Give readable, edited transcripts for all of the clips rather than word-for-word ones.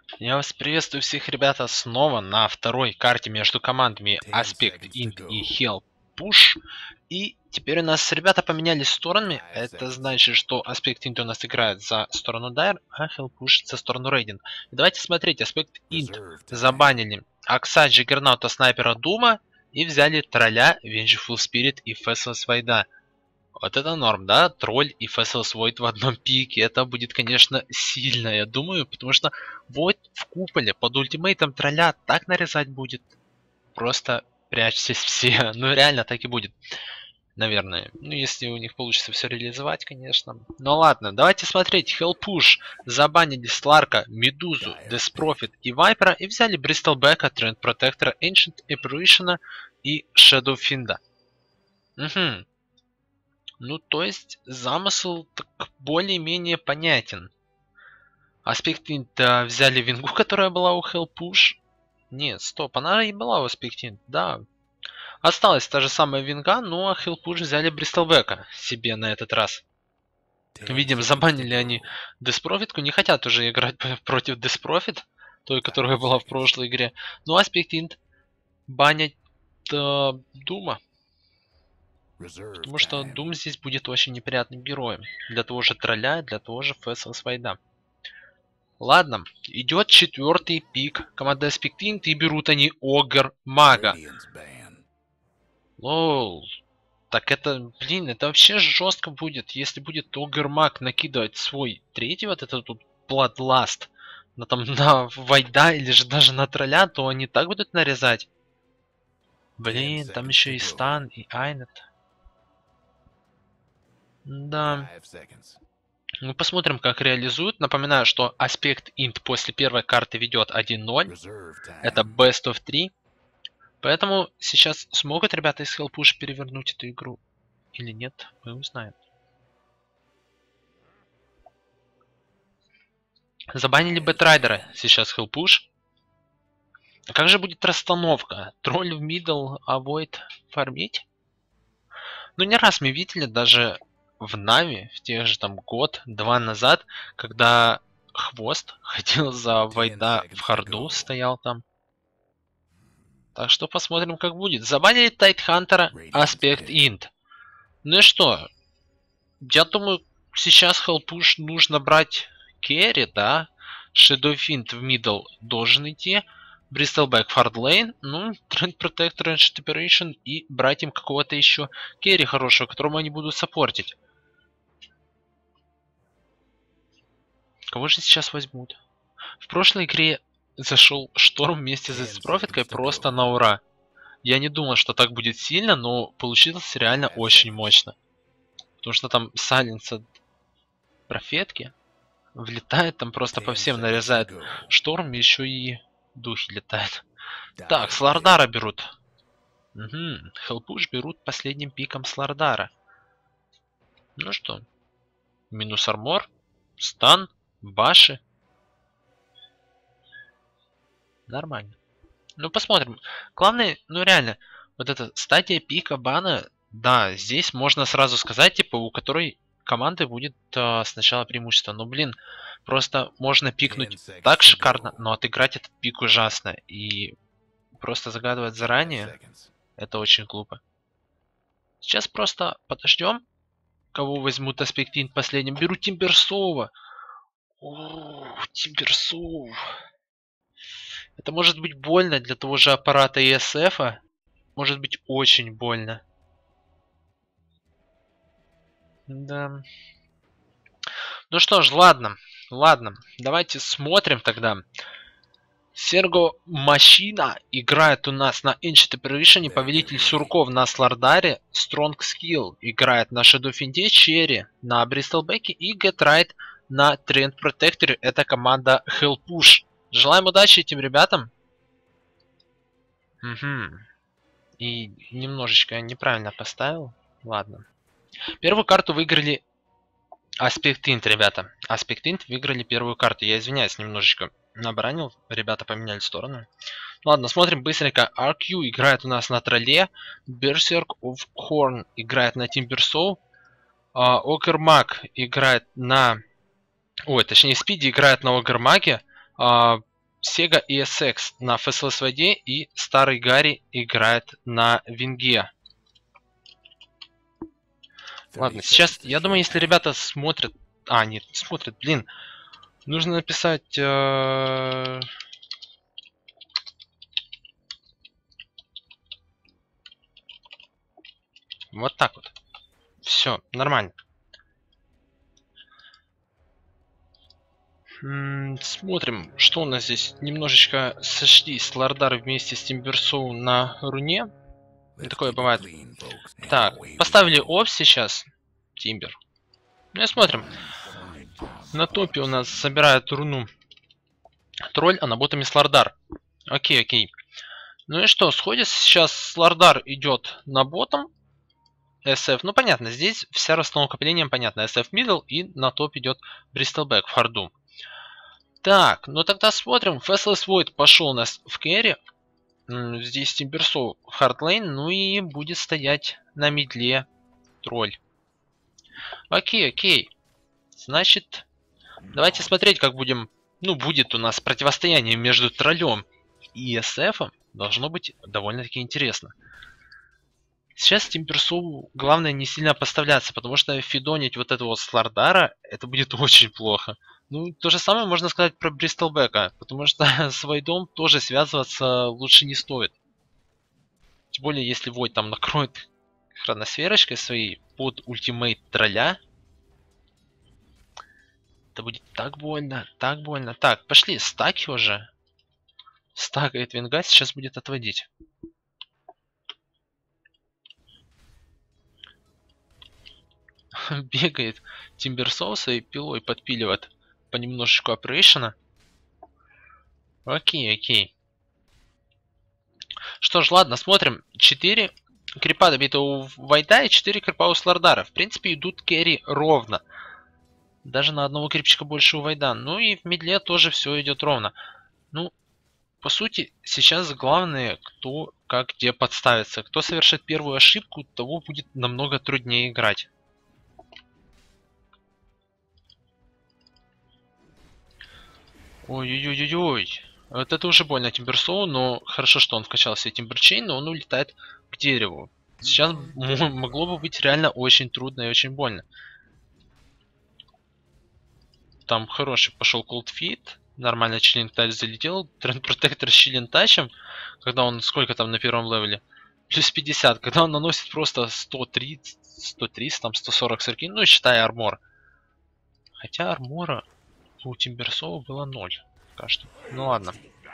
Я вас приветствую всех, ребята, снова на второй карте между командами Aspect Int и Hell Push. И теперь у нас ребята поменялись сторонами. Это значит, что Aspect Int у нас играет за сторону Dire, а Hell Push за сторону Radiant. И давайте смотреть, Aspect Int забанили Акса, Джиггернаута, Снайпера, Дума и взяли Тролля, Vengeful Spirit и Faceless Void. Вот это норм, да? Тролль и Faceless Void в одном пике. Это будет, конечно, сильно, я думаю, потому что Void в куполе под ультимейтом тролля так нарезать будет. Просто прячьтесь все. Ну, реально так и будет. Наверное. Ну, если у них получится все реализовать, конечно. Ну ладно, давайте смотреть. Hellpush забанили Сларка, Медузу, Деспрофит и Вайпера и взяли Бристлбека, Тренд Протектора, Ancient Apparition и Shadow Fiend. Угу. Ну, то есть замысел так более-менее понятен. Аспект взяли вингу, которая была у Hellpush. Нет, стоп, она и была у Аспект, да. Осталась та же самая винга, но Hellpush взяли Бристлбека себе на этот раз. Видим, забанили они Деспрофитку, не хотят уже играть против Деспрофит, той, которая была в прошлой игре. Но Аспект банят Дума. Потому что Doom здесь будет очень неприятным героем. Для того же тролля, для того же Faceless Void. Ладно, идет четвертый пик. Команда Aspect Int и берут они Огр Мага. Лол. Так это, блин, это вообще жестко будет, если будет Огр Маг накидывать свой третий вот этот тут Bloodlust на Вайда или же даже на тролля, то они так будут нарезать. Блин, там еще и Стан, и Айнет. Да. Ну, посмотрим, как реализуют. Напоминаю, что Aspect Int после первой карты ведет 1-0. Это Best of 3. Поэтому сейчас смогут ребята из Hellpush перевернуть эту игру или нет, мы узнаем. Забанили Бэтрайдера сейчас Hellpush. А как же будет расстановка? Тролль в мидл, а Void фармить? Ну, не раз мы видели даже в Нави, в тех же там год-два назад, когда Хвост ходил за Вайда в харду, стоял там. Так что посмотрим, как будет. Забанили Тайтхантера, Aspect Int. Ну и что? Я думаю, сейчас Hellpush нужно брать керри, да? Shadow Fiend в мидл должен идти. Бристлбэк в хардлейн. Ну, Тренд Протектор, Ancient Apparition и брать им какого-то еще керри хорошего, которому они будут саппортить. Кого же сейчас возьмут? В прошлой игре зашел Шторм вместе с Профиткой просто на ура. Я не думал, что так будет сильно, но получилось реально очень мощно. Потому что там Сайленс от Профетки влетает, там просто по всем нарезает Шторм, еще и духи летают. Так, Слардара берут. Угу, Hellpush берут последним пиком Слардара. Ну что, минус армор, стан, баши. Нормально. Ну, посмотрим. Главное, ну реально, вот эта стадия пика бана, да, здесь можно сразу сказать, типа, у которой команды будет сначала преимущество. Но, блин, просто можно пикнуть так шикарно, но отыграть этот пик ужасно. И просто загадывать заранее, это очень глупо. Сейчас просто подождем, кого возьмут Aspect Int последним. Беру Тимберсова. О, Тимберсов. Это может быть больно для того же аппарата ESF. Может быть очень больно. Да. Ну что ж, ладно. Ладно. Давайте смотрим тогда. Серго Машина играет у нас на Ancient Apparition, Повелитель Сурков на Слардаре, Strong Skill играет на Shadow Fiend, Черри на Бристлбеке и Get Right на Trend Protector. Это команда Hellpush. Желаем удачи этим ребятам. Угу. И немножечко неправильно поставил. Ладно. Первую карту выиграли Aspect Int, ребята. Aspect Int выиграли первую карту. Я извиняюсь, немножечко набранил. Ребята поменяли сторону. Ладно, смотрим быстренько. RQ играет у нас на тролле. Berserk of Horn играет на Timbersaw. Огрмаг играет на... Ой, точнее, Спиди играет на Огрмаге. Sega ESX на FSLS воде и старый Гарри играет на винге. Ладно, сейчас, я думаю, если ребята смотрят... А, нет, не смотрят, блин. Нужно написать... Вот так вот. Все, нормально. Смотрим, что у нас здесь. Немножечко сошлись Лордары вместе с Тимберсоу на руне. Такое бывает. Так, поставили оф сейчас. Тимбер. Ну и смотрим. На топе у нас собирает руну тролль, а на ботами Слардар. Окей, окей. Ну и что, сходит сейчас Слардар идет на ботом. SF, ну понятно, здесь вся расстановка по линиям понятна. SF middle и на топ идет Бристлбэк в харду. Так, ну тогда смотрим. Faceless Void пошел у нас в керри. Здесь Тимберсоу в хардлейн, ну и будет стоять на мидле тролль. Окей, окей. Значит, давайте смотреть, как будем... Ну, будет у нас противостояние между троллем и SF. Должно быть довольно-таки интересно. Сейчас Тимберсоу главное не сильно поставляться, потому что фидонить вот этого Слардара, это будет очень плохо. Ну, то же самое можно сказать про Бристлбэка, потому что с Войдом тоже связываться лучше не стоит. Тем более, если Войд там накроет хроносферочкой своей под ультимейт тролля, это будет так больно, так больно. Так, пошли, стаки уже. Стакает Винга, сейчас будет отводить. Бегает Тимберсоу своей пилой, подпиливает понемножечку оперейшена. Окей, окей. Что ж, ладно, смотрим. 4 крипа добита у Вайда и 4 крипа у Слардара. В принципе, идут керри ровно. Даже на одного крипчика больше у Вайда. Ну и в мидле тоже все идет ровно. Ну, по сути, сейчас главное, кто как где подставится. Кто совершит первую ошибку, того будет намного труднее играть. Ой-ой-ой-ой-ой. Вот это уже больно Тимберсоу, но хорошо, что он вкачал себе Тимберчейн, но он улетает к дереву. Сейчас могло бы быть реально очень трудно и очень больно. Там хороший пошел колдфит. Нормально Чиллинг Тач залетел. Тренд Протектор с Чиллинг Тачем. Когда он сколько там на первом левеле? Плюс 50. Когда он наносит просто 130, 130, там 140 сырки. Ну, считай армор. Хотя армора у Тимберсоу было 0. Пока что. Ну ладно.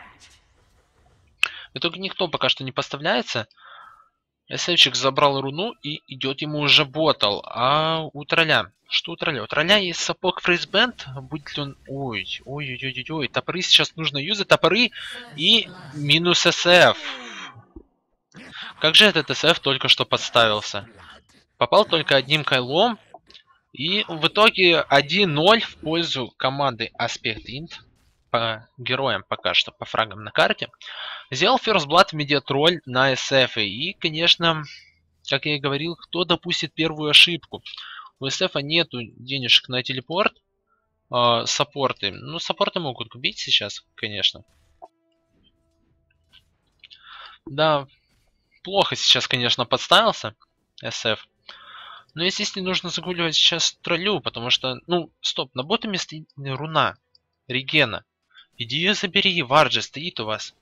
В итоге никто пока что не поставляется. СФчик забрал руну и идет ему уже ботл. А у тролля? Что у тролля? У тролля есть сапог фрейсбенд. Будет ли он... Ой, ой-ой-ой-ой. Топоры сейчас нужно юзать. Топоры и минус СФ. Как же этот СФ только что подставился? Попал только одним кайлом. И в итоге 1-0 в пользу команды Aspect Int. По героям пока что, по фрагам на карте. Сделал First Blood в медиатроль на SF. И, конечно, как я и говорил, кто допустит первую ошибку? У SF нету денежек на телепорт. Саппорты. Ну, саппорты могут купить сейчас, конечно. Да, плохо сейчас, конечно, подставился SF. Но, естественно, нужно загуливать сейчас троллю, потому что... Ну, стоп, на ботами стоит руна. Регена. Иди ее забери, Варджи стоит у вас.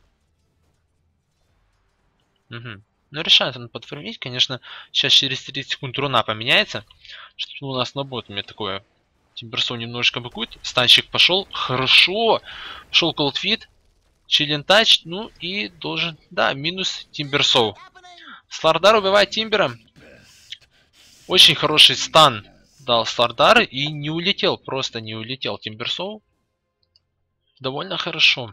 Угу. Ну, решает он подформить, конечно, сейчас через 30 секунд руна поменяется. Что у нас на ботами такое? Тимберсоу немножечко быкует. Станчик пошел. Хорошо. Пошел колдфит. Чиллин тач. Ну и должен... Да, минус Тимберсоу. Слардар убивает Тимбера. Очень хороший стан дал Слардар и не улетел. Просто не улетел Тимберсоу. Довольно хорошо.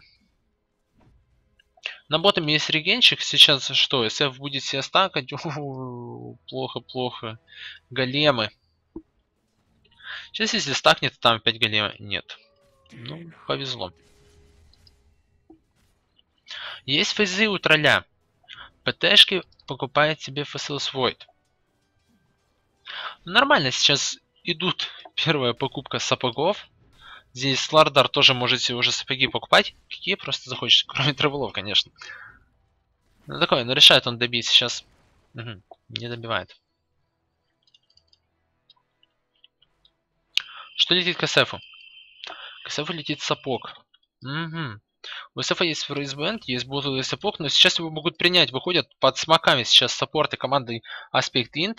На ботами есть регенчик. Сейчас что? СФ будет себя стакать. Плохо-плохо. Големы. Сейчас если стакнет, там 5 голема. Нет. Ну, повезло. Есть фейзы у тролля. ПТшки покупает себе Faceless Void. Нормально сейчас идут первая покупка сапогов. Здесь Слардар тоже можете уже сапоги покупать. Какие просто захочешь, кроме тревелов, конечно. Ну такое, но решает он добить сейчас. Угу, не добивает. Что летит к СФу? К СФу летит сапог. Угу. У СФа есть фрейсбенд, есть ботл и сапог, но сейчас его могут принять. Выходят под смоками сейчас саппорты команды Aspect Int.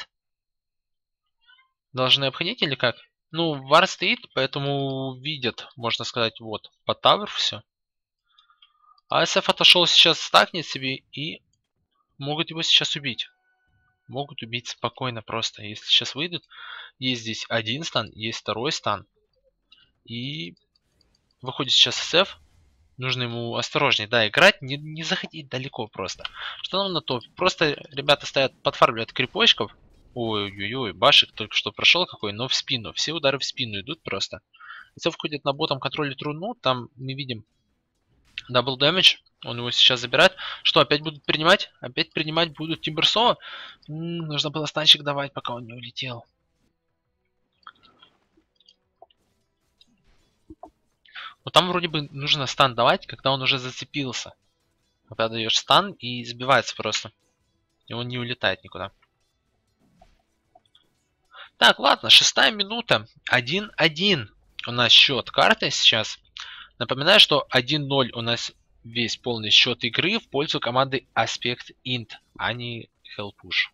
Должны обходить или как? Ну, вар стоит, поэтому видят, можно сказать, вот, по тавер все. А СФ отошел сейчас, стакнет себе и могут его сейчас убить. Могут убить спокойно просто. Если сейчас выйдут, есть здесь один стан, есть второй стан. И выходит сейчас СФ. Нужно ему осторожнее, да, играть, не заходить далеко просто. Что нам на то? Просто ребята стоят, подфармливают крипочков. Ой-ой-ой, башик только что прошел какой, но в спину. Все удары в спину идут просто. Если входит на ботом контролит руну, там мы видим дабл дэмэдж. Он его сейчас забирает. Что, опять будут принимать? Опять принимать будут Тимберсова? Нужно было станчик давать, пока он не улетел. Но там вроде бы нужно стан давать, когда он уже зацепился. Когда даешь стан и сбивается просто. И он не улетает никуда. Так, ладно, 6-я минута. 1-1 у нас счет карты сейчас. Напоминаю, что 1-0 у нас весь полный счет игры в пользу команды Aspect Int, а не Hellpush.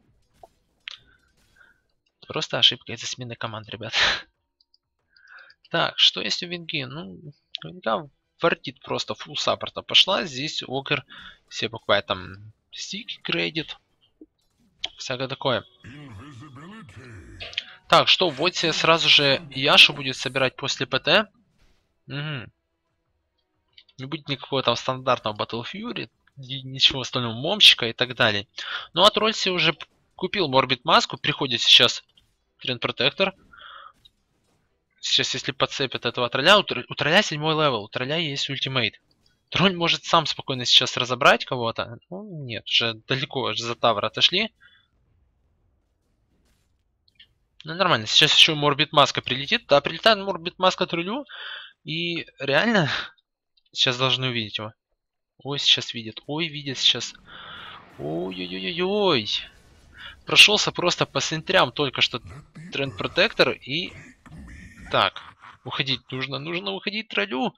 Просто ошибка из-за смены команд, ребят. Так, что есть у Винги? Ну, Винга вардит просто фулл саппорта пошла. Здесь Огр все покупает там стики, кредит. Всякое такое. Так, что, вот себе сразу же Яшу будет собирать после ПТ. Угу. Не будет никакого там стандартного Battle Fury, ничего остального, момчика и так далее. Ну а Трольси уже купил Морбид маску, приходит сейчас Тренд Протектор. Сейчас, если подцепят этого тролля, у тролля 7-й левел, у тролля есть ультимейт. Тролль может сам спокойно сейчас разобрать кого-то. Ну, нет, уже далеко, уже за тавр отошли. Ну, нормально. Сейчас еще Морбид маска прилетит. Да, прилетает Морбид маска троллю. И реально, сейчас должны увидеть его. Ой, сейчас видят. Ой, видят сейчас. Ой-ой-ой-ой. Прошелся просто по центрям только что Тренд Протектор и... Так, уходить нужно. Нужно уходить троллю.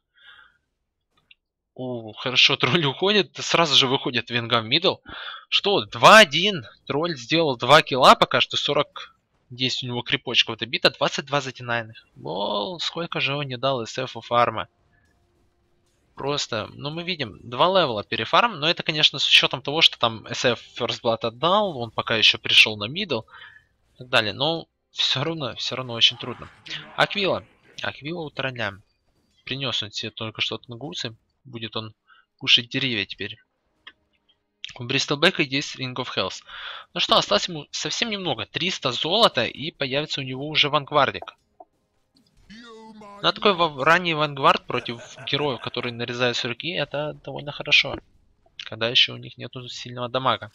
О, хорошо, тролль уходит. Сразу же выходит Венга в мидл. Что, 2-1. Тролль сделал 2 килла пока что. 40... 10 у него крипочков добито. 22 затинайных. Лол, сколько же он не дал СФу фарма. Просто, ну мы видим, 2 левела перефарм. Но это, конечно, с учетом того, что там SF First Blood отдал. Он пока еще пришел на мидл. И так далее. Но все равно очень трудно. Аквила. Аквила у тролля. Принес он себе только что-то на гусы. Будет он кушать деревья теперь. У Бристлбека есть Ring of Health. Ну что, осталось ему совсем немного. 300 золота и появится у него уже вангвардик. Ну, такой ранний вангвард против героев, которые нарезают с руки, это довольно хорошо. Когда еще у них нету сильного дамага.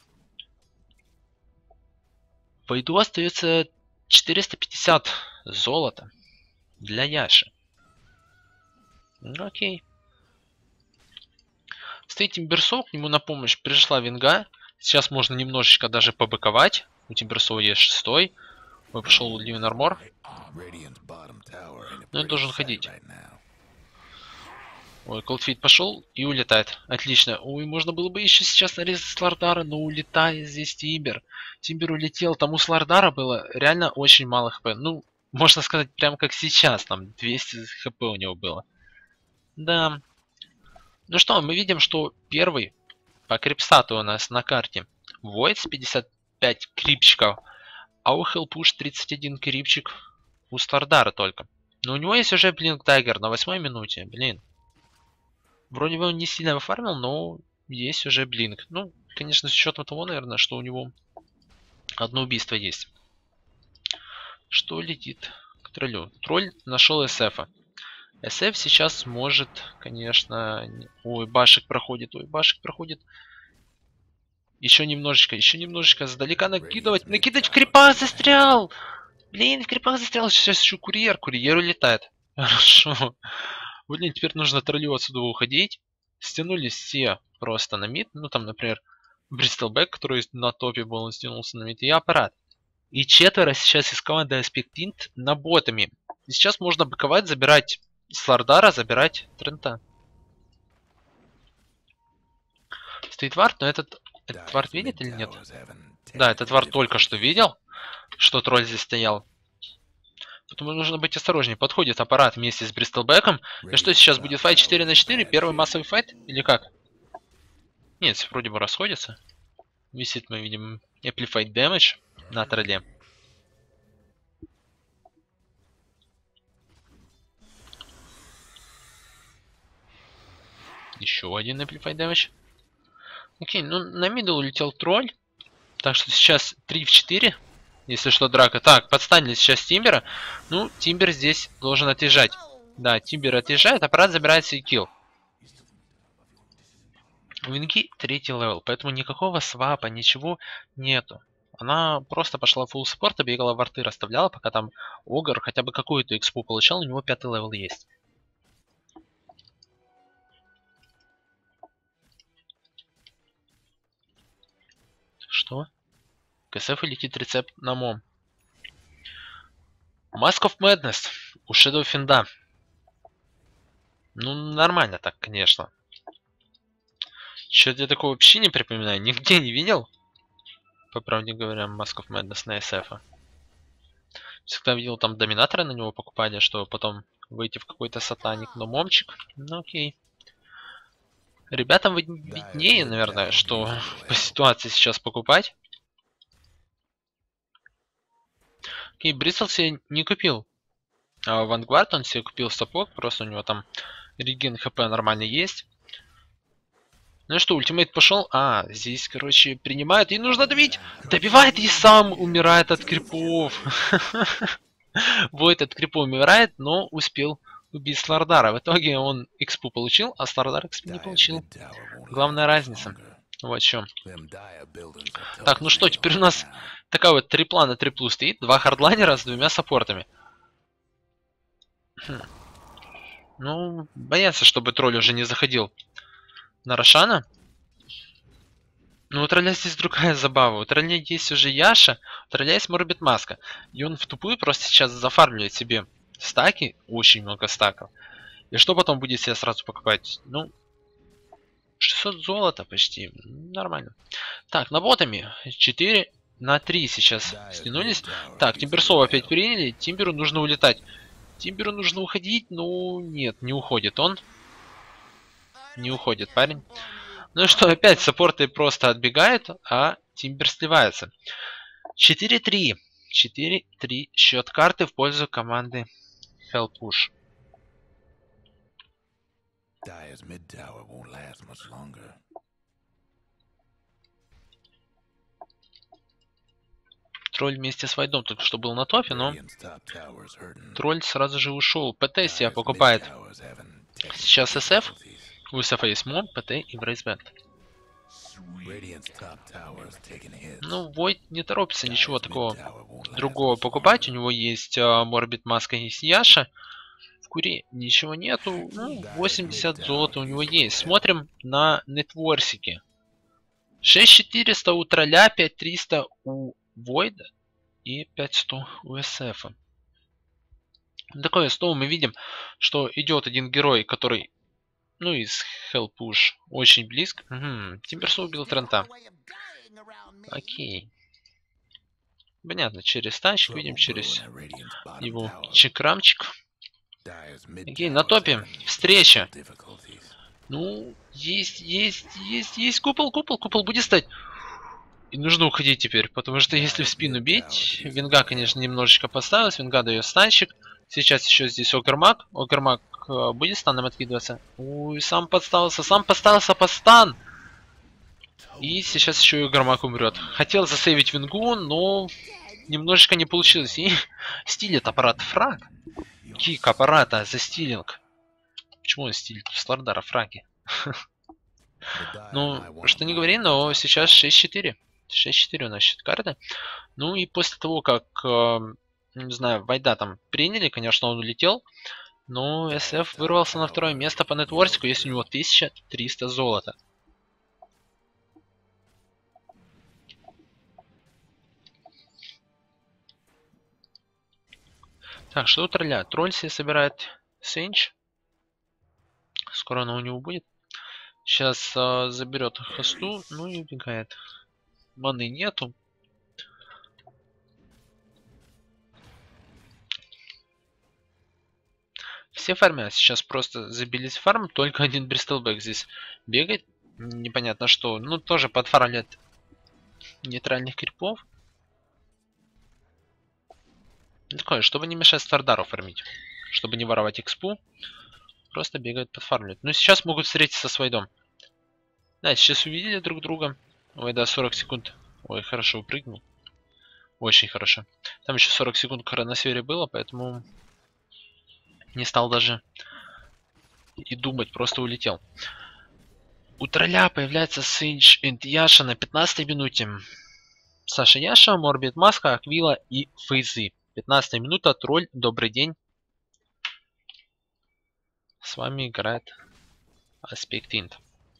По иду остается 450 золота для Яши. Ну, окей. Стоит Тимберсов, к нему на помощь пришла Винга. Сейчас можно немножечко даже побыковать. У Тимберсова есть 6-й. Ой, пошел Ливен Армор. Но он должен ходить. Ой, Колдфит пошел и улетает. Отлично. Ой, можно было бы еще сейчас нарезать Слардара, но улетает здесь Тимбер. Тимбер улетел. Там у Слардара было реально очень мало хп. Ну, можно сказать, прям как сейчас. Там 200 хп у него было. Да. Ну что, мы видим, что первый по крипстату у нас на карте Void 55 крипчиков, а у Hellpush 31 крипчик у Слардара только. Но у него есть уже Blink Dagger на 8-й минуте, блин. Вроде бы он не сильно выфармил, но есть уже Blink. Ну, конечно, с учетом того, наверное, что у него одно убийство есть. Что летит к троллю? Тролль нашел SF-а. SF сейчас может, конечно... Ой, башек проходит, Еще немножечко сдалека накидывать. Накидывать в крипах застрял! Блин, в крипах застрял. Сейчас еще курьер. Курьер улетает. Хорошо. Блин, теперь нужно троллю отсюда уходить. Стянулись все просто на мид. Ну там, например, Бристолбэк, который на топе был, он стянулся на мид. И аппарат. И четверо сейчас из команды Aspect Int на ботами. И сейчас можно быковать, забирать Слардара, забирать Трента. Стоит вард, но этот вард видит или нет? Да, этот вард только что видел, что тролль здесь стоял. Поэтому нужно быть осторожнее. Подходит аппарат вместе с Бристолбеком. И что сейчас будет файт 4 на 4? Первый массовый файт? Или как? Нет, вроде бы расходятся. Висит, мы видим, Amplified Damage на тролле. Еще один Amplified Damage. Окей, ну на мидл улетел тролль. Так что сейчас 3 в 4. Если что, драка. Так, подстанили сейчас Тимбера. Ну, Тимбер здесь должен отъезжать. Да, Тимбер отъезжает, аппарат забирает себе килл. У Винги 3-й левел, поэтому никакого свапа, ничего нету. Она просто пошла в фулл саппорта, бегала в арты, расставляла, пока там Огр хотя бы какую-то экспу получал, у него 5-й левел есть. Что? КСФ летит рецепт на мом. Mask of Madness у Shadow Финда. Ну, нормально так, конечно. Что-то я такого вообще не припоминаю. Нигде не видел. По правде говоря, Mask of Madness на SF. Всегда видел там доминаторы на него покупали, чтобы потом выйти в какой-то сатаник. Но момчик, ну окей. Ребятам виднее, наверное, что по ситуации сейчас покупать. Окей, Бристол себе не купил. А Vanguard он себе купил сапог, просто у него там реген хп нормально есть. Ну и что, ультимейт пошел. А, здесь, короче, принимает. И нужно добить. Добивает и сам умирает от крипов. Войд от крипов умирает, но успел убить Слардара. В итоге он экспу получил, а Слардар экспу не получил. Главная разница. Вот в чем. Так, ну что, теперь у нас такая вот трипла на триплу стоит. Два хардлайнера с двумя саппортами. Ну, боятся, чтобы тролль уже не заходил на Рошана. Ну, у тролля здесь другая забава. У тролля есть уже Яша, у тролля есть Морбит Маска. И он в тупую просто сейчас зафармливает себе стаки, очень много стаков. И что потом будет себе сразу покупать? Ну, 600 золота почти. Нормально. Так, на ботами 4 на 3 сейчас стянулись. Так, Тимберсова опять приняли. Тимберу нужно улетать. Тимберу нужно уходить, но нет, не уходит он. Не уходит парень. Ну и что, опять саппорты просто отбегают, а Тимбер сливается. 4-3. 4-3 счет карты в пользу команды Hellpush. Тролль вместе с Вайдом только что был на топе, но тролль сразу же ушел. ПТ себя покупает. Сейчас СФ. У СФ есть моб, ПТ и Брейсбэнд. Ну, Войд не торопится ничего такого другого покупать. У него есть Морбит Маска, есть Яша. В Куре ничего нету. Ну, 80 золота у него есть. Смотрим на нетворсики. 6400 у тролля, 5300 у Войда и 5100 у СФ. Такое снова мы видим, что идет один герой, который, ну, из Hellpush очень близко. Угу. Тимберсо убил Трента. Окей. Понятно, через танчик видим, через его чекрамчик. Окей, на топе встреча. Ну, есть купол будет стать. И нужно уходить теперь, потому что если в спину бить, Винга, конечно, немножечко поставилась, Винга дает станчик. Сейчас еще здесь Огрмак. Огрмак будет станом откидываться. Ой, сам подставился под стан. И сейчас еще и Огрмак умрет. Хотел засейвить Вингу, но немножечко не получилось. И стилит аппарат фраг. Кик аппарата за стилинг. Почему он стилит? Слардара фраги. Ну, что не говори, но сейчас 6-4. 6-4 у нас счет карты. Ну и после того, как, не знаю, Вайда там приняли, конечно, он улетел. Ну, SF вырвался на второе место по нетворсику, есть у него 1300 золота. Так, что у тролля? Тролль себе собирает сенч. Скоро она у него будет. Сейчас заберет хосту, ну и убегает. Маны нету. Все фармят. Сейчас просто забились в фарм. Только один Бристлбэк здесь бегает. Непонятно что. Ну, тоже подфармлят нейтральных крипов. Такое, чтобы не мешать Стардару фармить. Чтобы не воровать экспу. Просто бегают подфармливают. Но сейчас могут встретиться с Вайдом. Да, сейчас увидели друг друга. Вайда 40 секунд. Ой, хорошо упрыгнул. Очень хорошо. Там еще 40 секунд к хроносфере было, поэтому не стал даже и думать, просто улетел. У тролля появляется Синч и Яша на 15 минуте. Саша Яша, Морбит Маска, Аквила и Фейзы. 15 минута, тролль, добрый день. С вами играет Аспект Инт.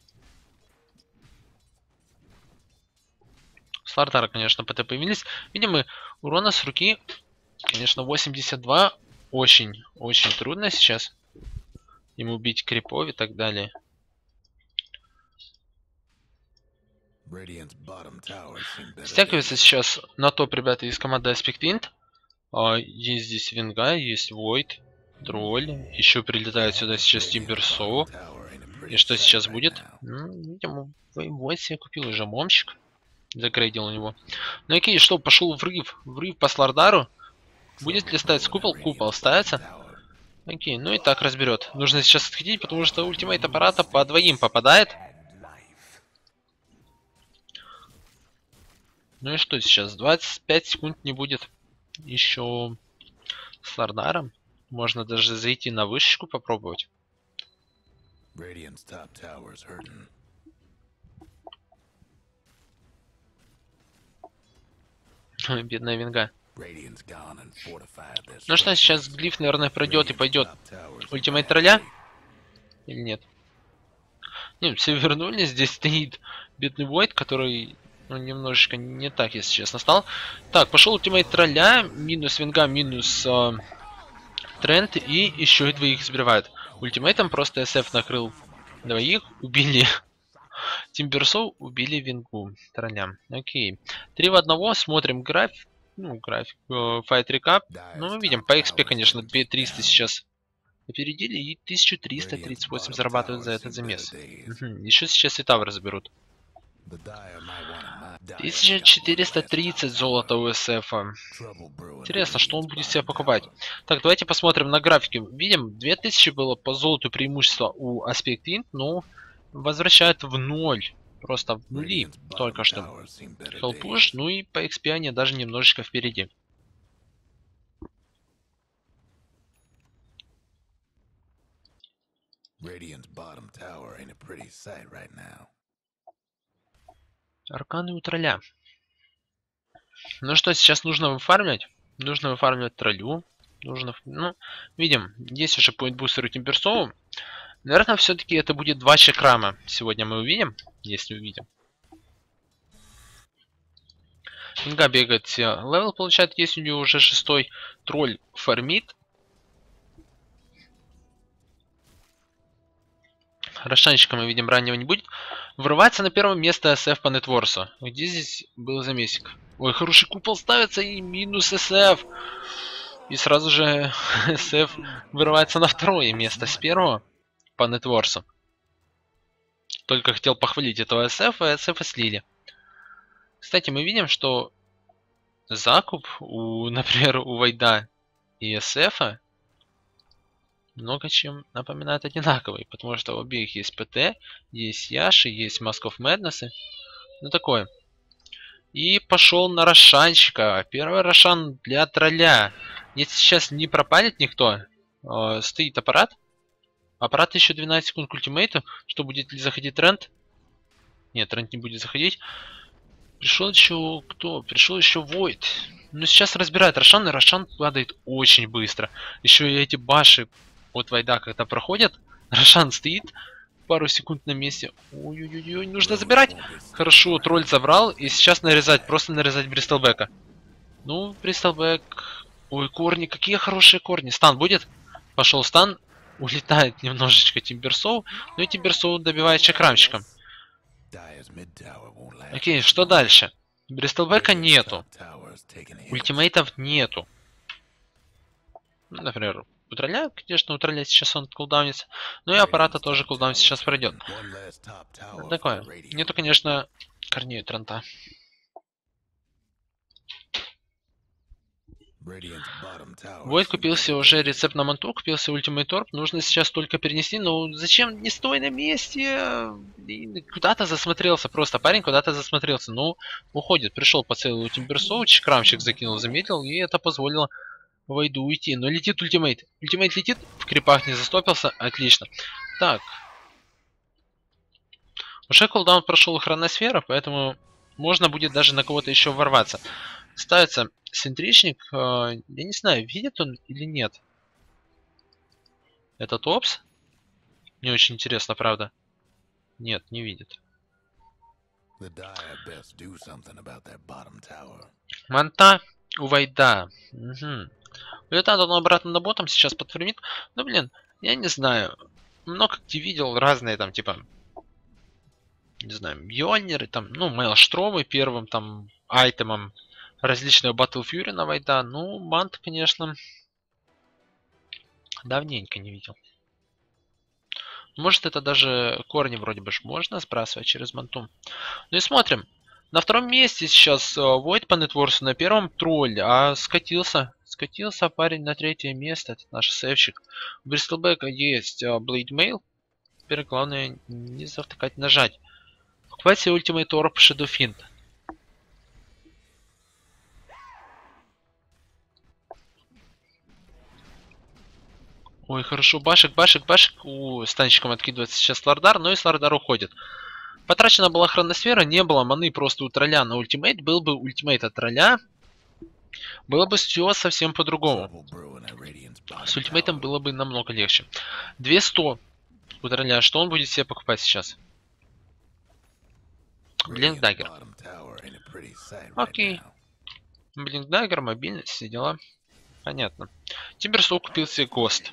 Слардара, конечно, ПТ появились. Видим мы урона с руки, конечно, 82. Очень трудно сейчас ему убить крипов и так далее. Стягивается сейчас на топ ребята из команды Aspect Int. Есть здесь Винга, есть Void, Тролль. Еще прилетает сюда сейчас Тимберсоу. И что сейчас будет? Ну, видимо, Void себе купил уже момчик. Загрейдил у него. Ну окей, что, пошел врыв. Врыв по Слардару. Будет ли ставить купол? Купол ставится. Окей, ну и так разберет. Нужно сейчас отходить, потому что ультимейт аппарата по двоим попадает. Ну и что сейчас? 25 секунд не будет еще с Лардаром. Можно даже зайти на вышечку попробовать. Бедная Винга. Ну что, сейчас глиф, наверное, пройдет и пойдет ультимейт тролля? Или нет? Нет, все вернулись. Здесь стоит бедный Void, который... Ну, немножечко не так, если честно, стал. Так, пошел ультимейт тролля. Минус Винга, минус Тренд. И еще и двоих сбривает. Ультимейтом просто SF накрыл двоих. Убили Тимберсоу, убили Вингу тролля. Окей. 3 в 1. Смотрим график. Ну, график. Fight Recap. Ну, мы видим, по XP, конечно, 2300 сейчас опередили. И 1338 зарабатывают за этот замес. Еще сейчас и Тавр заберут. 1430 золота у SF. Интересно, что он будет себе покупать. Так, давайте посмотрим на графике. Видим, 2000 было по золоту преимущество у Aspect Int, но возвращает в ноль. Просто в нули только что. Хелпуш, ну и по XP они даже немножечко впереди. Арканы у тролля. Ну что, сейчас нужно выфармлять. Нужно выфармливать троллю. Нужно... Ну, видим, есть уже поинт-бустер у Тимберсоу. Наверное, все-таки это будет 2 чакрама. Сегодня мы увидим, если увидим. Винга бегает, левел получает, есть у него уже 6-й. Тролль фармит. Рошанчика мы видим, раннего не будет. Врывается на первое место SF по нетворсу. Где здесь был замесик? Ой, хороший купол ставится и минус SF. И сразу же SF вырывается на второе место с первого по нетворсу. Только хотел похвалить этого SF, а SF слили. Кстати, мы видим, что закуп, например, у Вайда и SF много чем напоминает одинаковый, потому что у обеих есть ПТ, есть Яши, есть Mask of Madness. Ну такое. И пошел на Рошанчика. Первый Рошан для тролля. Если сейчас не пропалит никто, стоит аппарат. Аппарат еще 12 секунд к ультимейту. Что, будет ли заходить Тренд? Нет, Тренд не будет заходить. Пришел еще кто? Пришел еще Void. Но сейчас разбирает Рошан, и Рошан падает очень быстро. Еще и эти баши от Вайда, когда проходят. Рошан стоит пару секунд на месте. Ой-ой-ой, нужно забирать. Хорошо, тролль забрал. И сейчас нарезать, просто нарезать Бристлбека. Ну, Бристлбек... Ой, корни, какие хорошие корни. Стан будет? Пошел стан. Улетает немножечко Тимберсоу. Ну и Тимберсоу добивает чакрамщиком. Окей, что дальше? Бристлбека нету. Ультимейтов нету. Ну, например, у тролля, конечно, у тролля сейчас он кулдаунится. Но и аппарата тоже кулдаун сейчас пройдет. Такое. Нету, конечно, корней Транта. Войд купился уже рецепт на манту, купился ультимейт орб. Нужно сейчас только перенести. Но зачем? Не стой на месте! Куда-то засмотрелся. Просто парень куда-то засмотрелся. Ну, уходит. Пришел по целую Тимберсоу, крамщик закинул, заметил. И это позволило Войду уйти. Но летит ультимейт. Ультимейт летит. В крипах не застопился. Отлично. Так. Уже кулдаун прошел хроносфера, поэтому можно будет даже на кого-то еще ворваться. Ставится центричник. Я не знаю, видит он или нет. Этот опс? Мне очень интересно, правда. Нет, не видит. Манта у Вайда. Угу. Улетает он обратно на ботом, сейчас подформит. Ну, блин, я не знаю. Много где видел разные там, типа... Не знаю, Мьёльниры, там, ну, Мейлштромы первым, там, айтемом. Различные Battle Fury на Вайда. Ну, Мант, конечно, давненько не видел. Может, это даже корни вроде бы можно сбрасывать через Манту. Ну и смотрим. На втором месте сейчас Войд по нетворсу, на первом тролль, а скатился. Скатился парень на третье место, это наш сейвщик. У Бристлбека есть Blade Mail. Теперь главное не завтыкать, нажать. Покупать себе Ultimate Orb Shadow Fiend. Ой, хорошо, башек. У станчиком откидывается сейчас Слардар, но и Слардар уходит. Потрачена была хроносфера, не было маны просто у тролля на ультимейт. Был бы ультимейт от тролля, было бы все совсем по-другому. С ультимейтом было бы намного легче. 200 у тролля. Что он будет себе покупать сейчас? Блинкдаггер. Окей. Блинкдаггер, мобильность, все дела. Понятно. Тимберсоу купил себе Гост.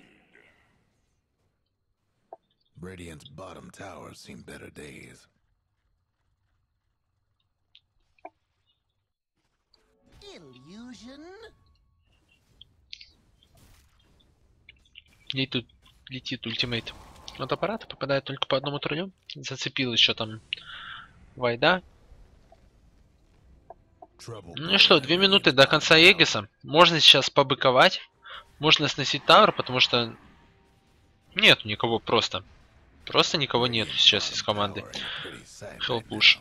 Ей тут летит ультимейт. От аппарата попадает только по одному троллю. Зацепил еще там Вайда. Ну и что, 2 минуты до конца Эгиса. Можно сейчас побыковать. Можно сносить тавер, потому что нету никого просто. Просто никого нету сейчас из команды. Хелпуш.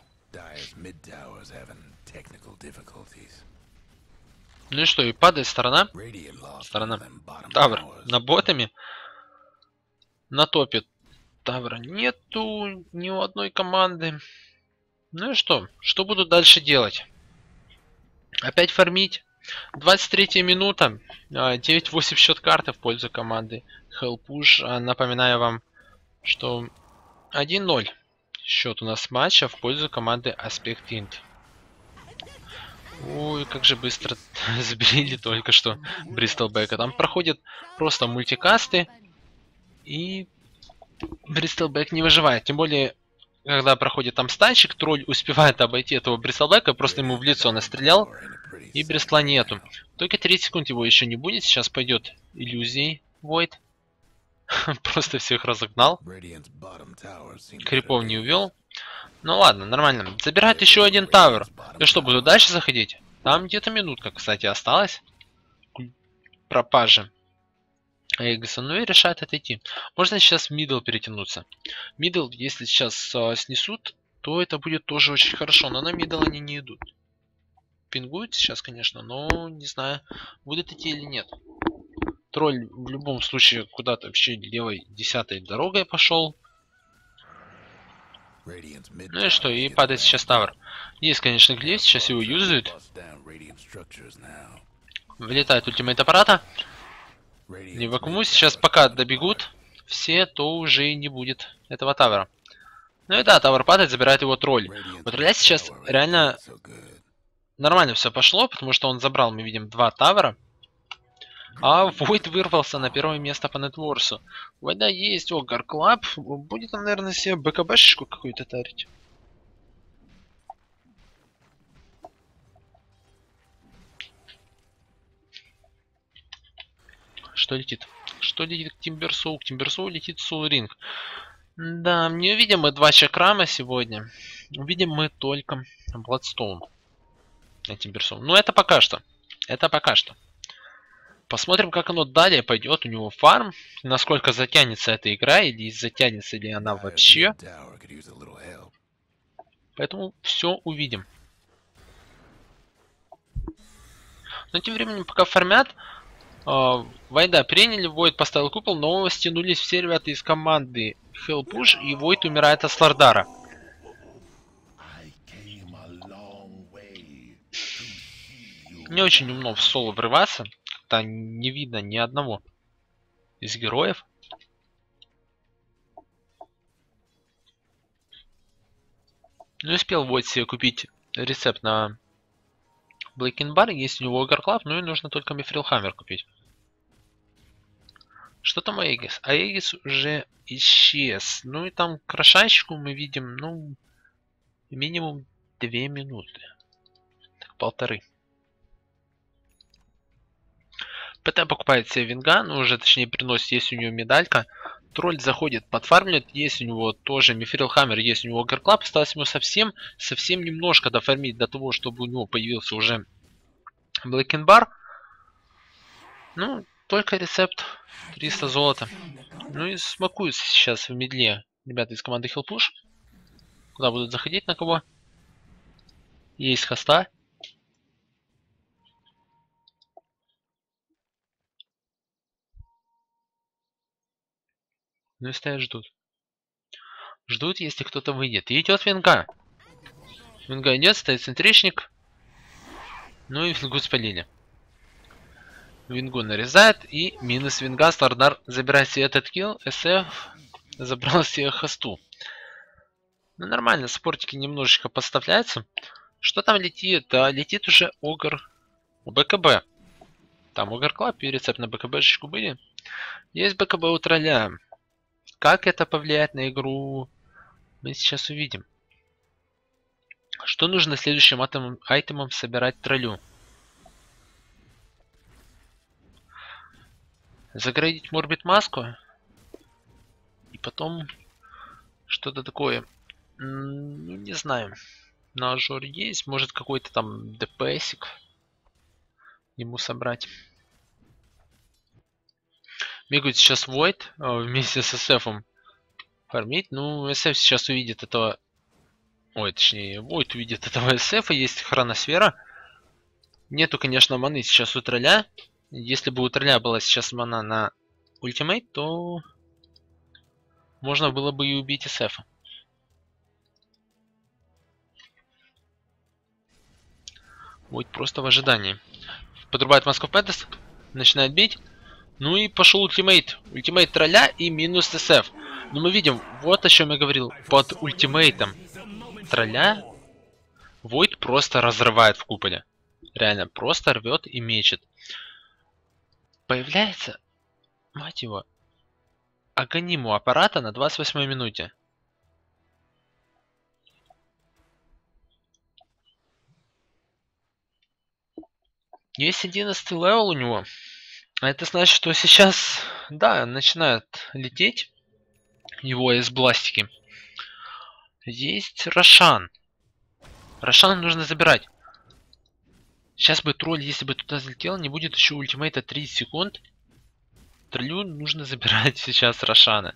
Ну и что, и падает сторона. Сторона. Тавр на ботами. На топе тавра нету ни у одной команды. Ну и что? Что буду дальше делать? Опять фармить. 23 минута. 9-8 счет карты в пользу команды Хелпуш. Напоминаю вам, что 1-0 счет у нас матча в пользу команды Aspect Int. Ой, как же быстро сбрили только что Бристлбека. Там проходят просто мультикасты. И Бристлбек не выживает. Тем более, когда проходит там станчик, тролль успевает обойти этого Бристлбека, просто ему в лицо настрелял. И Бристла нету. Только 30 секунд его еще не будет. Сейчас пойдет иллюзией Войд. Просто всех разогнал. Крипов не увел. Ну ладно, нормально. Забирает еще один тавер. Я что, буду дальше заходить? Там где-то минутка, кстати, осталась. Пропажа Эгоса. Ну и решает отойти. Можно сейчас в мидл перетянуться. Мидл, если сейчас снесут, то это будет тоже очень хорошо. Но на мидл они не идут. Пингуют сейчас, конечно, но не знаю, будут идти или нет. Тролль в любом случае куда-то вообще левой 10-й дорогой пошел. Ну и что, и падает сейчас тавер. Есть, конечно, глиф, сейчас его юзают. Вылетает ультимейт аппарата. Не вакууму. Сейчас пока добегут все, то уже и не будет этого тавера. Ну и да, тавер падает, забирает его тролль. У тролля сейчас реально нормально все пошло, потому что он забрал, мы видим, 2 тавера. А Войд вырвался на первое место по нетворсу. У Войда есть Огар Клаб. Будет он, наверное, себе БКБшечку какую-то тарить. Что летит? Что летит к Тимберсоу? К Тимберсоу летит Soul Ring. Да, не увидим мы 2 чакрама сегодня. Увидим мы только Бладстоун на Тимберсоу. Но это пока что. Это пока что. Посмотрим, как оно далее пойдет. У него фарм. Насколько затянется эта игра. Или затянется ли она вообще. Поэтому все увидим. Но тем временем, пока фармят, Войда приняли, Войд поставил купол, но стянулись все ребята из команды Hellpush, и Войд умирает от Слардара. Не очень умно в соло врываться, как-то не видно ни одного из героев. Не успел Войд себе купить рецепт на Блэкин Бар, есть у него Огар Клаб, ну и нужно только Мифрил Хаммер купить. Что там Аегис? Аегис уже исчез. Ну и там крошачку мы видим, ну, минимум 2 минуты. Так, 1,5. ПТ покупает себе Винга, ну уже точнее приносит, есть у него медалька. Тролль заходит, подфармлит, есть у него тоже Мифрил Хаммер, есть у него Огар Клаб. Осталось ему совсем немножко дофармить до того, чтобы у него появился уже Блэкин Бар. Ну, только рецепт 300 золота. Ну и смакуются сейчас в медле ребята из команды Hellpush. Куда будут заходить, на кого? Есть хоста. Ну и стоят, ждут. Ждут, если кто-то выйдет. И идет Винга. Винга идет, стоит центричник. Ну и Вингу спалили. Вингу нарезает. И минус Винга. Слардар забирает себе этот килл. СФ забрал себе хосту. Ну нормально, спортики немножечко подставляются. Что там летит? Да, летит уже Огар БКБ. Там Огар Клаб и рецепт на БКБшечку были. Есть БКБ у тролля. Как это повлияет на игру, мы сейчас увидим. Что нужно следующим айтемом собирать троллю? Заградить Морбит маску. И потом что-то такое. Ну, не знаю. На ажур есть. Может какой-то там ДПСик ему собрать. Бегают сейчас Войд вместе с СФом фармить. Ну, СФ сейчас увидит этого... Ой, точнее, Войд увидит этого СФа. Есть хроносфера. Нету, конечно, маны сейчас у тролля. Если бы у тролля была сейчас мана на ультимейт, то можно было бы и убить СФа. Войд просто в ожидании. Подрубает Mask of Madness. Начинает бить. Ну и пошел ультимейт. Ультимейт тролля и минус СФ. Но мы видим, вот о чем я говорил. Под ультимейтом тролля Войд просто разрывает в куполе. Реально, просто рвет и мечет. Появляется, мать его, Аганиму аппарата на 28 минуте. Есть 11 левел у него. А это значит, что сейчас, да, начинает лететь его из бластики. Есть Рошан. Рошан нужно забирать. Сейчас бы тролль, если бы туда залетел, не будет еще ультимейта 30 секунд. Троллю нужно забирать сейчас Рошана.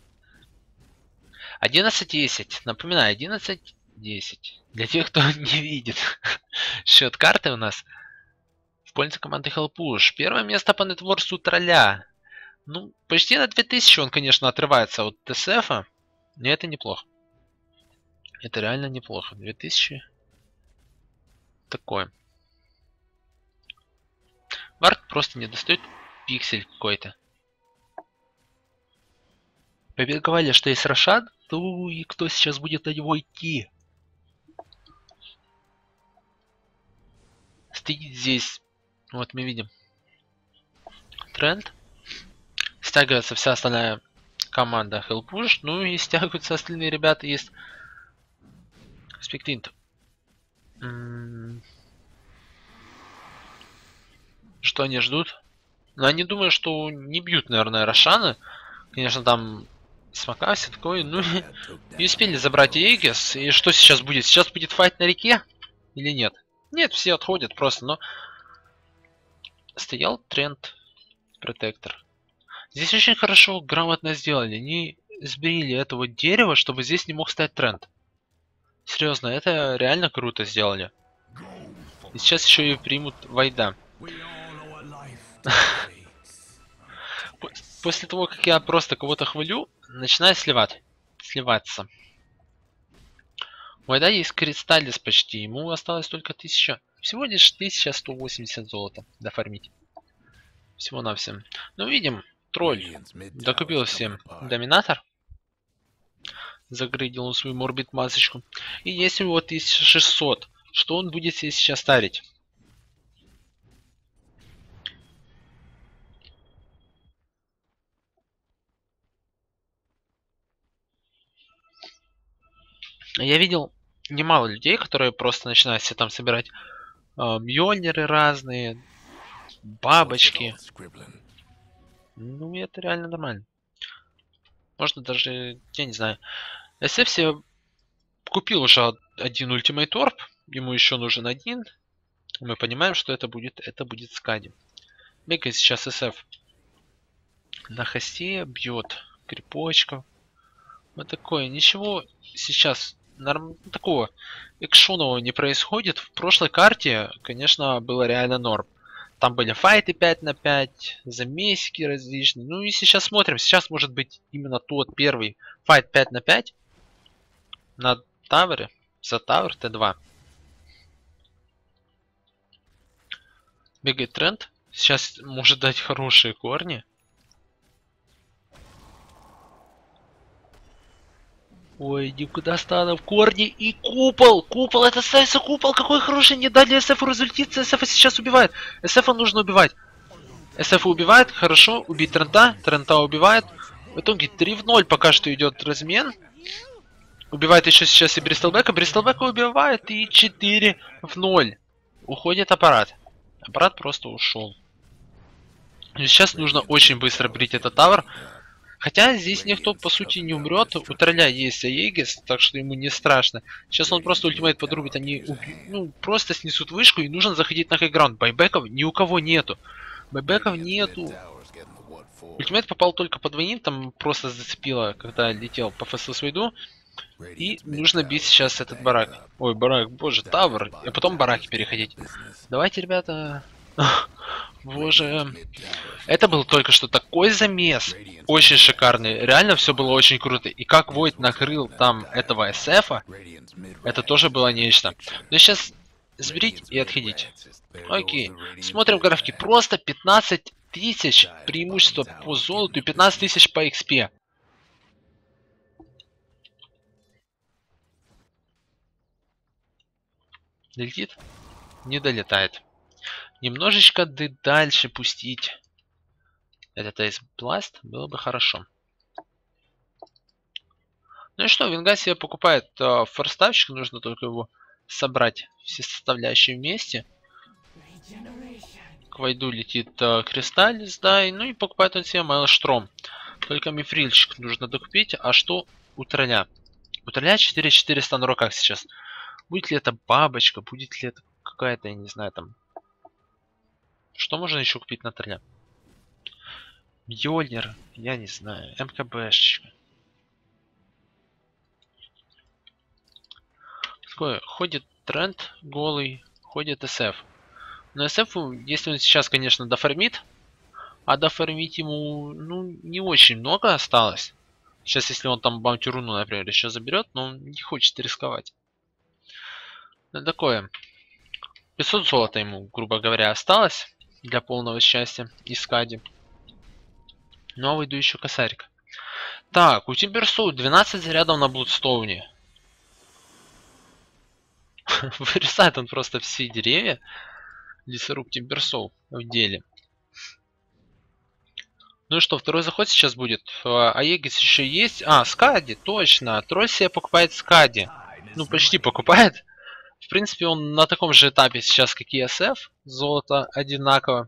11-10. Напоминаю, 11-10. Для тех, кто не видит. Счет карты у нас в пользу команды Hellpush. Первое место по нетворсу тролля. Ну, почти на 2000 он, конечно, отрывается от ТСФа. Но это неплохо. Это реально неплохо. 2000. Такое. Вард просто не достает пиксель какой-то. Говорили, что есть Рошан, ну и кто сейчас будет на него идти? Стоит здесь. Вот мы видим. Тренд. Стягивается вся остальная команда Hellpush. Ну и стягиваются остальные ребята. Есть Спектинт. Что они ждут? Ну, они думают, что не бьют, наверное, Рошана. Конечно, там Смока, все такое. Ну, не успели забрать Эгис. И что сейчас будет? Сейчас будет файт на реке? Или нет? Нет, все отходят просто, но... Стоял тренд протектор. Здесь очень хорошо, грамотно сделали. Они сбрили этого дерева, чтобы здесь не мог стать тренд. Серьезно, это реально круто сделали. И сейчас еще и примут Вайда. После того, как я просто кого-то хвалю, начинаю сливаться. У Вайда есть Кристаллис почти. Ему осталось только 1000. Всего лишь 1180 золота дофармить. Всего-навсего. Ну, видим, тролль докупил всем доминатор. Загрейдил он свою морбит масочку. И есть у него 1600. Что он будет себе сейчас ставить? Я видел немало людей, которые просто начинают себе там собирать мьёльниры разные, бабочки. Ну, это реально нормально. Можно даже, я не знаю. SF себе купил уже один Ultimate Orb. Ему еще нужен один. Мы понимаем, что это будет Скади. Бегает сейчас SF на хосте, бьет крипочков. Вот такое. Ничего сейчас такого экшонового не происходит. В прошлой карте, конечно, было реально норм. Там были файты 5 на 5, замесики различные. Ну и сейчас смотрим. Сейчас может быть именно тот первый файт 5 на 5 на тавере. За тавер Т2. Бегает тренд. Сейчас может дать хорошие корни. Ой, никуда станов, корни и купол! Купол, это ставится купол, какой хороший, не дали СФ разультиться, СФ сейчас убивает. СФ нужно убивать. СФ убивает, хорошо, убить Трента, Трента убивает. В итоге 3 в 0 пока что идет размен. Убивает еще сейчас и Бристлбека, Бристлбека убивает и 4 в 0. Уходит аппарат. Аппарат просто ушел. И сейчас нужно очень быстро брить этот тавер. Хотя здесь никто по сути не умрет. У тролля есть Аегис, так что ему не страшно. Сейчас он просто ультимейт подрубит, они просто снесут вышку и нужно заходить на хайграунд. Байбеков ни у кого нету. Байбеков нету. Ультимейт попал только по двойным, там просто зацепило, когда летел по фэсу свойду. И нужно бить сейчас этот барак. Ой, барак, боже, тавр. И потом бараки переходить. Давайте, ребята. Боже. Это был только что такой замес. Очень шикарный. Реально все было очень круто. И как Войд накрыл там этого СФа, это тоже было нечто. Но сейчас сберить и отходить. Окей. Смотрим графики. Просто 15 тысяч преимущества по золоту и 15 тысяч по XP. Летит? Не долетает. Немножечко дальше пустить этот Ace Blast было бы хорошо. Ну и что, Винга себе покупает форставщик, нужно только его собрать все составляющие вместе. К Вайду летит Кристаллис, да, ну и покупает он себе Майлштром. Только мифрильщик нужно докупить. А что у тролля? У тролля 4400 на руках сейчас. Будет ли это бабочка, будет ли это какая-то, я не знаю, там... Что можно еще купить на тролля? Мьёльнир, я не знаю, МКБшечка. Такое, ходит тренд голый, ходит СФ. Но СФ, если он сейчас, конечно, дофармит, а дофармить ему, ну, не очень много осталось. Сейчас, если он там баунтируну, например, еще заберет, но он не хочет рисковать. Ну, такое. 500 золота ему, грубо говоря, осталось для полного счастья и скади. Ну, а выйду еще косарик. Так, у Тимберсоу 12 зарядов на Блудстоуне. Вырезает он просто все деревья. Лесоруб Тимберсоу в деле. Ну и что, второй заход сейчас будет. Аегис еще есть. А, Скади, точно. Тролль себе покупает Скади. Ну, почти покупает. В принципе, он на таком же этапе сейчас, как и СФ. Золото одинаково.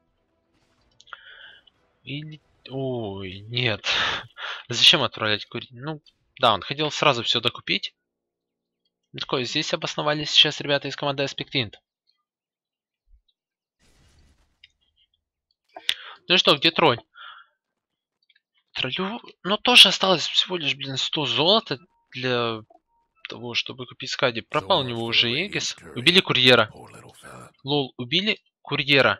Или... Ой, нет. Зачем отправлять курить? Ну, да, он хотел сразу все докупить. Такое, здесь обосновались сейчас ребята из команды Aspect Int. Ну и что, где тролль? Троллю... Ну, тоже осталось всего лишь, блин, 100 золота для того, чтобы купить Скади. Пропал у него уже Эгис. Убили курьера. Лол, убили курьера.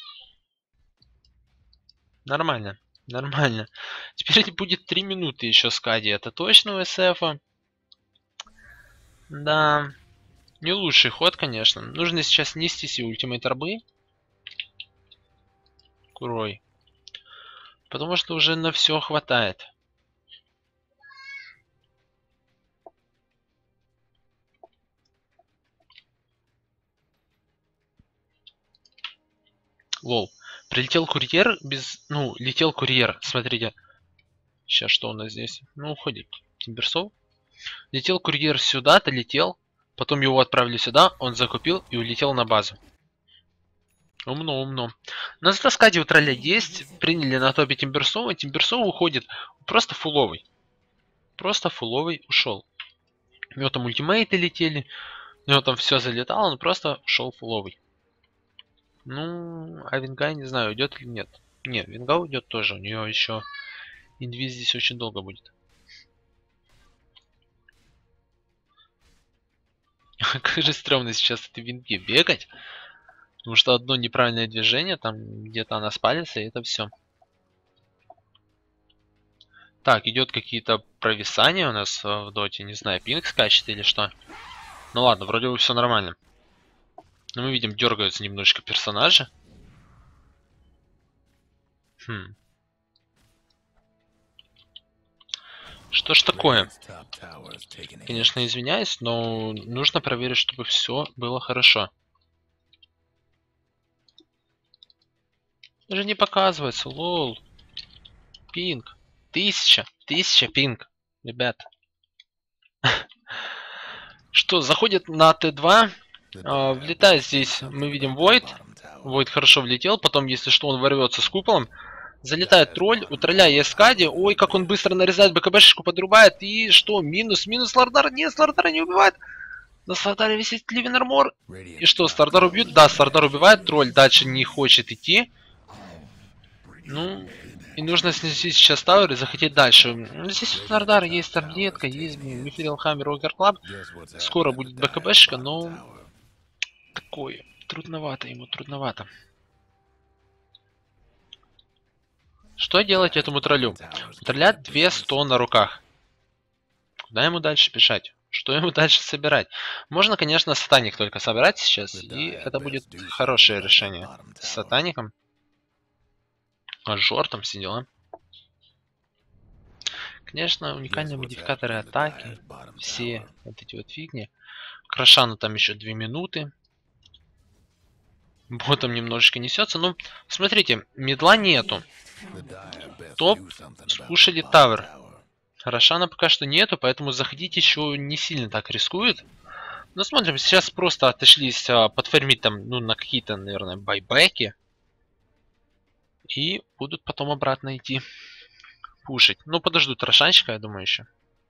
Нормально. Нормально. Теперь будет 3 минуты еще Скади. Это точно у СФа. Да. Не лучший ход, конечно. Нужно сейчас нести себе ультимейт рабы. Курой. Потому что уже на все хватает. Лол. Прилетел курьер без... Ну, летел курьер. Смотрите. Сейчас что у нас здесь? Ну, уходит. Тимберсоу. Летел курьер сюда-то, летел. Потом его отправили сюда, он закупил и улетел на базу. Умно, умно. На зато Скади у тролля есть. Приняли на топе Тимберсоу. Тимберсоу уходит. Просто фуловый. Просто фуловый ушел. У него там ультимейты летели. У него там все залетало, он просто ушел фуловый. Ну, а Винга не знаю, уйдет или нет. Нет, Винга уйдет тоже. У нее еще инвиз здесь очень долго будет. Как же стрёмно сейчас этой Винге бегать. Потому что одно неправильное движение, там где-то она спалится, и это все. Так, идет какие-то провисания у нас в доте. Не знаю, пинг скачет или что. Ну ладно, вроде бы все нормально. Но мы видим, дергаются немножечко персонажи. Хм. Что ж такое? Конечно, извиняюсь, но нужно проверить, чтобы все было хорошо. Даже не показывается, лол. Пинг. 1000 пинг, ребят. Что, заходит на Т2. Влетает здесь, мы видим Void. Void хорошо влетел. Потом, если что, он ворвется с куполом. Залетает тролль. У тролля есть Скади. Ой, как он быстро нарезает, БКБшечку подрубает. И что, минус, Слардар. Нет, Слардара не убивает. На Слардаре висит Living Armor. И что, Слардар убьют? Да, Слардар убивает. Тролль дальше не хочет идти. Ну, и нужно снести сейчас Тауэр и захотеть дальше. Здесь у Слардара есть таблетка, есть Мифрил Хаммер Огер Клаб. Скоро будет БКБшка, но... Такое. Трудновато ему, трудновато. Что делать этому троллю? У тролля 200 на руках. Куда ему дальше бежать? Что ему дальше собирать? Можно, конечно, сатаник только собирать сейчас, и это будет хорошее решение. С сатаником. Мажор там все дела. Конечно, уникальные модификаторы атаки. Все вот эти вот фигни. К Рошану там еще 2 минуты. Ботом немножечко несется. Ну, смотрите, медла нету. Топ спушили тавер. Рошана пока что нету, поэтому заходить еще не сильно так рискует. Ну, смотрим, сейчас просто отошлись подфармить там, ну, на какие-то, наверное, байбеки. И будут потом обратно идти пушить. Ну, подождут Рошанчика, я думаю, еще.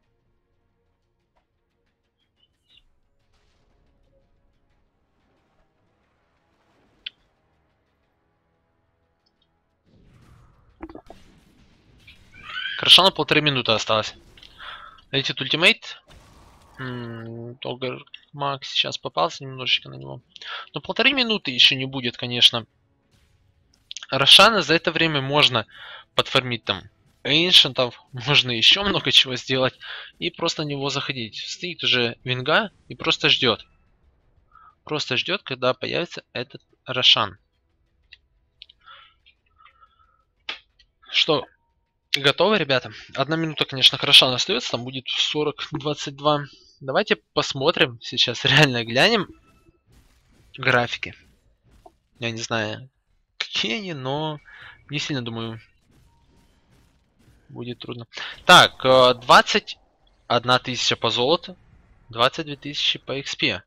К Рошану 1,5 минуты осталось. Летит ультимейт. Огр Макс сейчас попался немножечко на него. Но 1,5 минуты еще не будет, конечно. Рошана за это время можно подфармить там эншентов, можно еще много чего сделать. И просто на него заходить. Стоит уже Винга и просто ждет. Просто ждет, когда появится этот Рошан. Что? Готовы, ребята? 1 минута, конечно, хорошо остается, там будет 40-22. Давайте посмотрим сейчас, реально глянем графики. Я не знаю, какие они, но не сильно, думаю, будет трудно. Так, 21 тысяча по золоту, 22 тысячи по XP.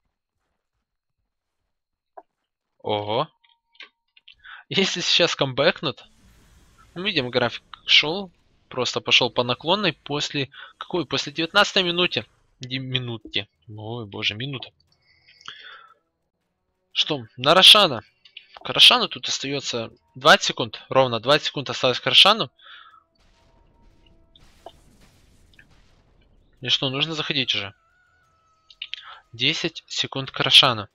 Ого. Если сейчас камбэкнут, ну, видим, график шел, просто пошел по наклонной после... Какой? После 19 минуте. Минутки. Ой, боже, минута. Что, на Рошана. К Рошану тут остается 20 секунд. Ровно 20 секунд осталось к Рошану. И что, нужно заходить уже. 10 секунд к Рошану.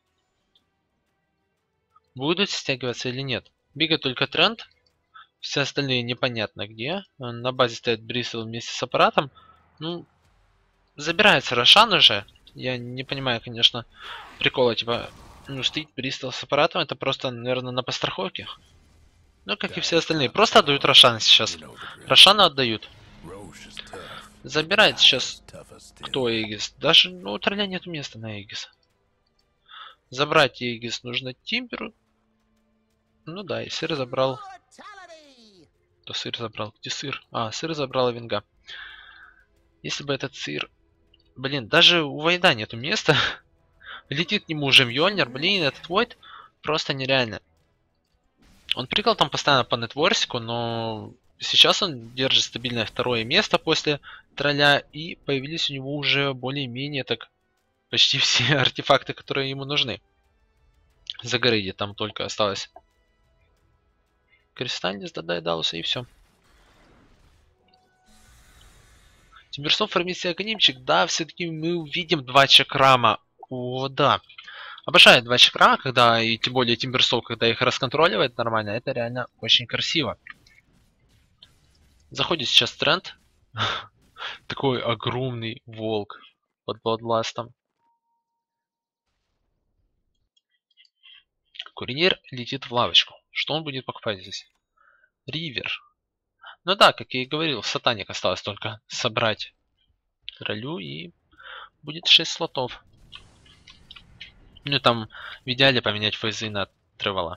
Будут стягиваться или нет? Бегает только Тренд. Все остальные непонятно где. На базе стоит Брисел вместе с аппаратом. Ну, забирается Рошан уже. Я не понимаю, конечно, прикола, типа, ну, стоит Бристол с аппаратом, это просто, наверное, на постраховке. Ну, как и все остальные. Просто отдают Рошан сейчас. Рошану отдают. Забирает сейчас кто Эгис. Даже, ну, у Тролля нету места на Эгис. Забрать Эгис нужно Тимперу. Ну да, и сыр забрал. Кто сыр забрал? Где сыр? А, сыр забрал Винга. Если бы этот сыр... Блин, даже у Вайда нету места. Летит к нему уже Мьёльнир. Блин, этот Войд просто нереально. Он прыгал там постоянно по нетворсику, но сейчас он держит стабильное 2-е место после Тролля. И появились у него уже более-менее так почти все артефакты, которые ему нужны. За Гарыди там только осталось Кристальниц, Дадайдауса и все. Тимберсов фармит себе академчик. Да, все-таки мы увидим 2 чакрама. О, да. Обожаю 2 чакрама, когда, и тем более Тимберсов, когда их расконтроливает нормально, это реально очень красиво. Заходит сейчас Тренд. Такой огромный волк под Бладластом. Курьер летит в лавочку. Что он будет покупать здесь? Ривер. Ну да, как я и говорил, сатаник осталось только собрать Троллю и будет 6 слотов. Ну там в идеале поменять фейзы на Тревела.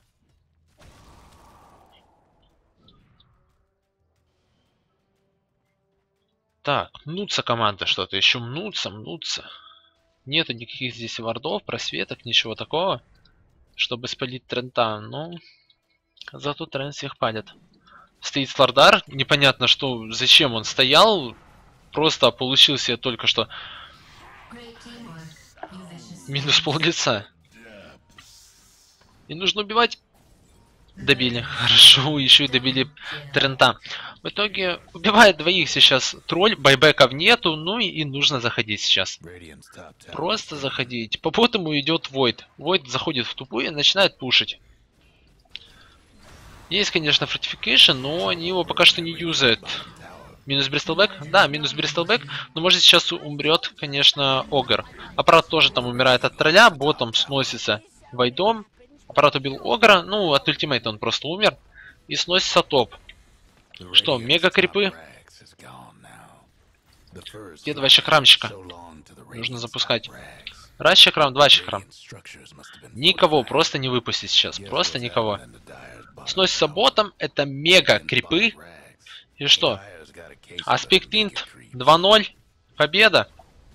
Так, мнутся команда что-то, еще мнутся. Нету никаких здесь вардов, просветок, ничего такого, чтобы спалить Трента. Ну, зато Трент всех палит. Стоит Слардар, непонятно что, зачем он стоял, просто получил себе только что минус пол лица. И нужно убивать. Добили. Хорошо, еще и добили Трента. В итоге убивает 2 сейчас тролль, байбеков нету, ну и нужно заходить сейчас. Просто заходить. По ему идет Войд. Войд заходит в тупую и начинает пушить. Есть, конечно, фортификейшн, но они его пока что не юзают. Минус Бристлбэк? Да, минус Бристлбэк. Но может сейчас умрет, конечно, Огр. Аппарат тоже там умирает от тролля, ботом сносится Войдом. Аппарат убил Огра, ну от ультимейта он просто умер. И сносится топ. Что, мега крипы? Где 2 чакрамчика? Нужно запускать. Раз чакрам, 2 чакрам. Никого просто не выпустить сейчас. Просто никого. Сносится ботом. Это мега крипы. И что? Аспект Инт 2-0. Победа.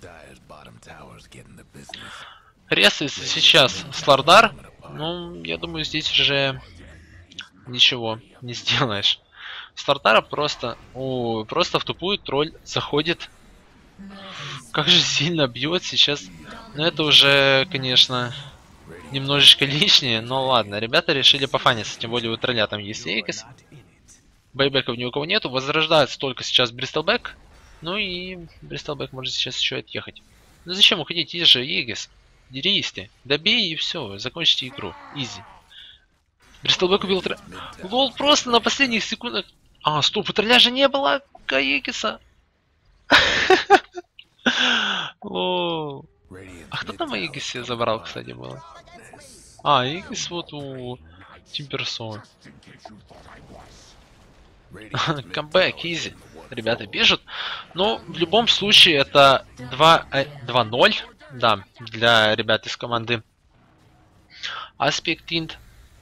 Ресается сейчас Слардар. Ну, я думаю, здесь уже ничего не сделаешь. Слардара просто... О, просто в тупую тролль заходит. Как же сильно бьет сейчас. Но это уже, конечно, немножечко лишнее. Но ладно, ребята решили пофаниться. Тем более у тролля там есть Эйкос. Байбеков ни у кого нету. Возрождается только сейчас Бристлбэк. Ну и Бристлбэк может сейчас еще отъехать. Ну зачем уходить? Есть же Эгис. Дерись ты. Добей и все. Закончите игру. Изи. Бристлбэк убил тролля. Лол, просто на последних секундах. А, стоп, у тролля же не было Эгиса. Лол. А кто там Эгисе забрал, кстати, было? А, Эгис вот у Тимперсона. Камбэк, изи. Ребята пишут. Но в любом случае это 2-0. Да, для ребят из команды Aspect Int.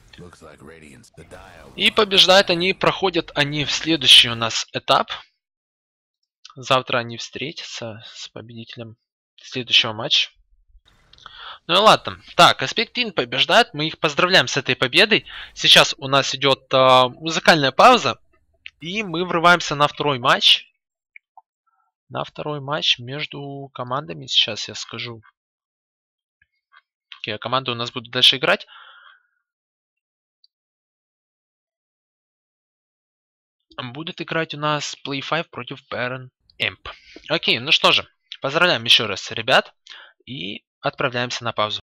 И побеждают они, проходят они в следующий у нас этап. Завтра они встретятся с победителем следующего матча. Ну и ладно. Так, Aspect Int побеждает. Мы их поздравляем с этой победой. Сейчас у нас идет музыкальная пауза. И мы врываемся на второй матч. На второй матч между командами. Сейчас я скажу, какие команды у нас будут дальше играть. Будет играть у нас Play 5 против Baron Imp. Окей, ну что же. Поздравляем еще раз ребят. И отправляемся на паузу.